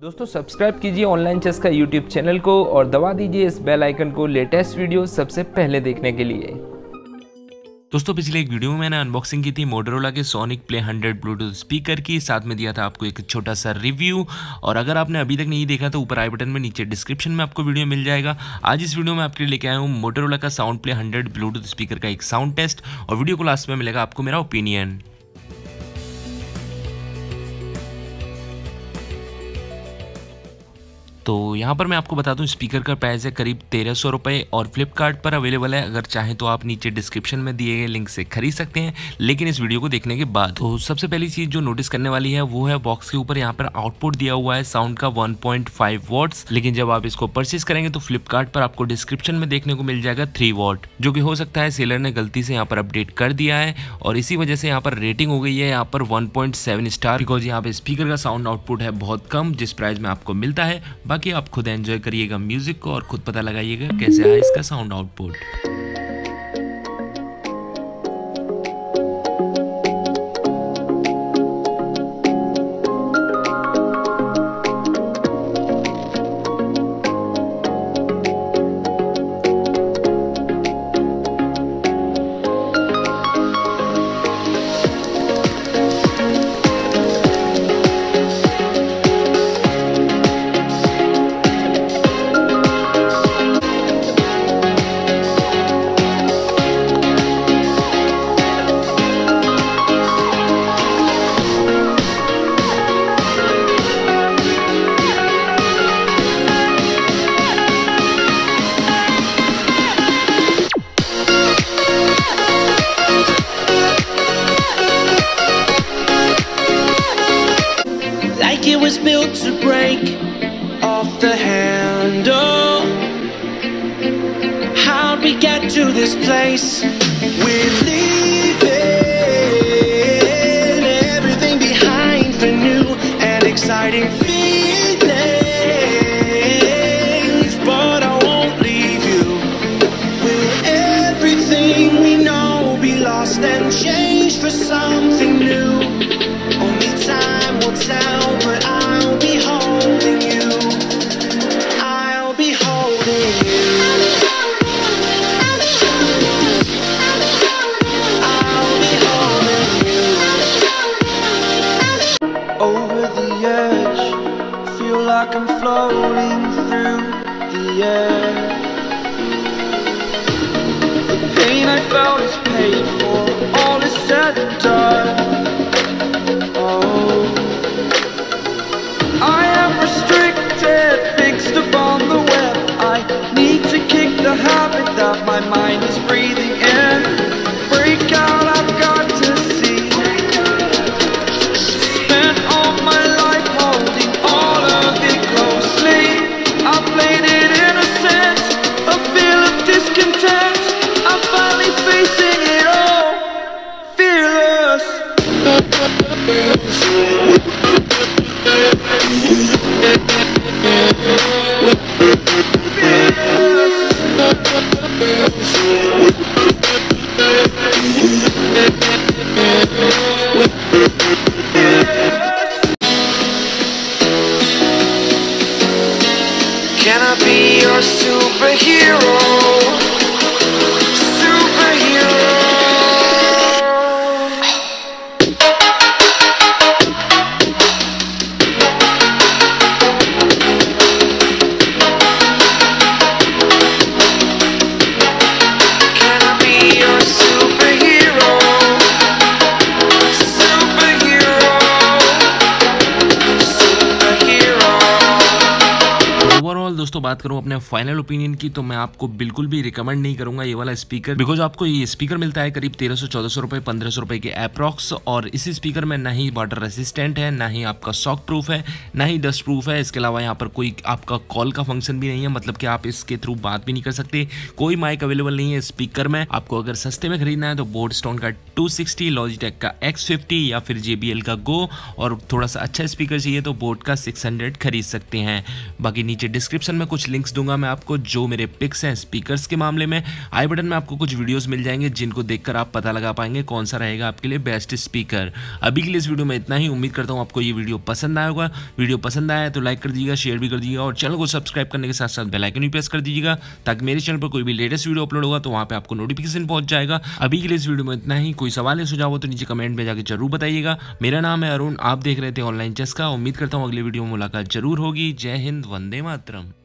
दोस्तों सब्सक्राइब कीजिए online chess का यूट्यूब चैनल को और दबा दीजिए इस बेल आइकन को लेटेस्ट वीडियो सबसे पहले देखने के लिए। दोस्तों पिछले एक वीडियो में मैंने अनबॉक्सिंग की थी मोटोरोला के सोनिक प्ले 100 ब्लूटूथ स्पीकर की, साथ में दिया था आपको एक छोटा सा रिव्यू। और अगर आपने अभी तक नहीं देखा तो ऊपर आई बटन में नीचे डिस्क्रिप्शन में आपको वीडियो मिल जाएगा। आज इस वीडियो में आपके लिए लेके आया हूँ मोटोरोला का साउंड प्ले 100 ब्लूटूथ स्पीकर का एक साउंड टेस्ट, और वीडियो को लास्ट में मिलेगा आपको मेरा ओपिनियन। तो यहाँ पर मैं आपको बता दूँ स्पीकर का प्राइस है करीब 1300 रुपये और फ्लिपकार्ट पर अवेलेबल है। अगर चाहें तो आप नीचे डिस्क्रिप्शन में दिए गए लिंक से खरीद सकते हैं, लेकिन इस वीडियो को देखने के बाद। तो सबसे पहली चीज़ जो नोटिस करने वाली है वो है बॉक्स के ऊपर यहाँ पर आउटपुट दिया हुआ है साउंड का 1.5 वॉट्स, लेकिन जब आप इसको परचेज करेंगे तो फ्लिपकार्ट पर आपको डिस्क्रिप्शन में देखने को मिल जाएगा 3 वॉट, जो कि हो सकता है सेलर ने गलती से यहाँ पर अपडेट कर दिया है और इसी वजह से यहाँ पर रेटिंग हो गई है यहाँ पर 1.7 स्टार, बिकॉज यहाँ पे स्पीकर का साउंड आउटपुट है बहुत कम जिस प्राइस में आपको मिलता है। बाकी आप खुद एंजॉय करिएगा म्यूजिक को और खुद पता लगाइएगा कैसे आया इसका sound output. It was built to break off the handle. How'd we get to this place? We're leaving everything behind for new and exciting feelings, but I won't leave you. Will everything we know be lost and changed for something new? Only time will tell, but I'll be holding you. I'll be holding you. I'll be holding you. Over the edge, feel like I'm floating through the air. The pain I felt is paid for, all is said and done. I am restricted, fixed upon the web. I need to kick the habit that my mind is breathing in. Break out, I've got to see. Spent all my life holding all of it closely. I played it innocent, a feel of discontent. I'm finally facing it all, fearless. Can I be your superhero? दोस्तों बात करूं अपने final opinion की, तो मैं आपको बिल्कुल भी रिकमेंड नहीं करूंगा ये वाला स्पीकर, बिकॉज आपको ये स्पीकर मिलता है करीब 1300-1400 रुपये 1500 रुपये के अप्रॉक्स, और इसी स्पीकर में ना ही वाटर रेसिस्टेंट है, ना ही आपका शॉक प्रूफ है, ना ही डस्ट प्रूफ है। इसके अलावा यहाँ पर कोई आपका कॉल का फंक्शन भी नहीं है, मतलब कि आप इसके थ्रू बात भी नहीं कर सकते। कोई माइक अवेलेबल नहीं है स्पीकर में। आपको अगर सस्ते में खरीदना है तो बोट स्टोन का 260, लॉजिटेक का X50 या फिर JBL का Go, और थोड़ा सा अच्छा स्पीकर चाहिए तो बोट का 600 खरीद सकते हैं। बाकी नीचे डिस्क्रिप्शन डिस्क्रिप्शन में कुछ लिंक्स दूंगा मैं आपको, जो मेरे पिक्स हैं स्पीकर्स के मामले में। आई बटन में आपको कुछ वीडियोस मिल जाएंगे जिनको देखकर आप पता लगा पाएंगे कौन सा रहेगा आपके लिए बेस्ट स्पीकर। अभी के लिए इस वीडियो में इतना ही। उम्मीद करता हूँ आपको ये वीडियो पसंद आया होगा। वीडियो पसंद आया तो लाइक कर दीजिएगा, शेयर भी कर दीजिएगा और चैनल को सब्सक्राइब करने के साथ साथ बेल आइकन भी प्रेस कर दीजिएगा, ताकि मेरे चैनल पर कोई भी लेटेस्ट वीडियो अपलोड होगा तो वहाँ पे आपको नोटिफिकेशन पहुंच जाएगा। अभी के लिए इस वीडियो में इतना ही। कोई सवाल या सुझाव हो तो नीचे कमेंट में जाकर जरूर बताइएगा। मेरा नाम है अरुण, आप देख रहे थे ऑनलाइन चेस का। उम्मीद करता हूँ अगले वीडियो में मुलाकात जरूर होगी। जय हिंद, वंदे मातरम।